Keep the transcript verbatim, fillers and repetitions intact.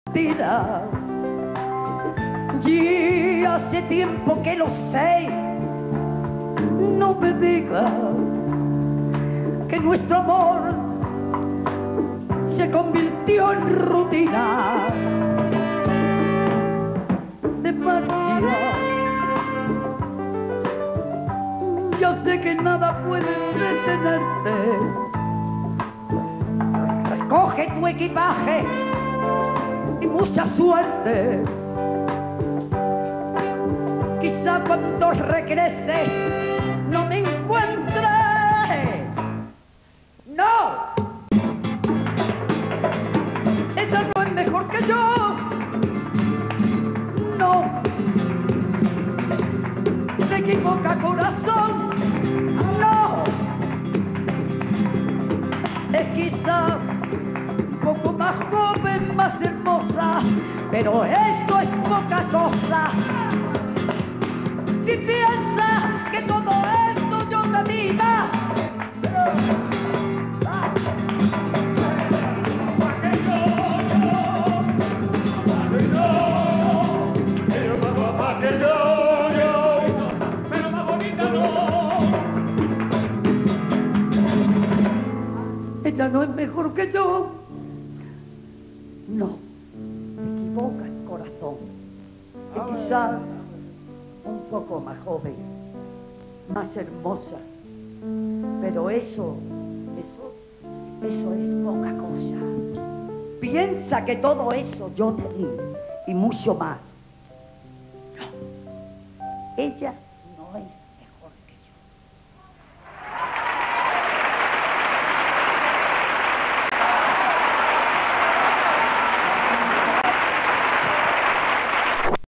Tira, ya hace tiempo que lo sé. No me digas que nuestro amor se convirtió en rutina. De marcha, yo sé que nada puede detenerte. Recoge tu equipaje y mucha suerte. Quizá cuando regrese no me encuentre. ¡No! Ella no es mejor que yo. No. Se equivoca, corazón. No. Es quizá un poco más joven, más hermosa, pero esto es poca cosa. Si piensas que todo esto yo te diga, ella no es mejor que yo. No, te equivocas, corazón. Es quizá un poco más joven, más hermosa, pero eso, eso, eso es poca cosa. Piensa que todo eso yo te di y mucho más. No, ella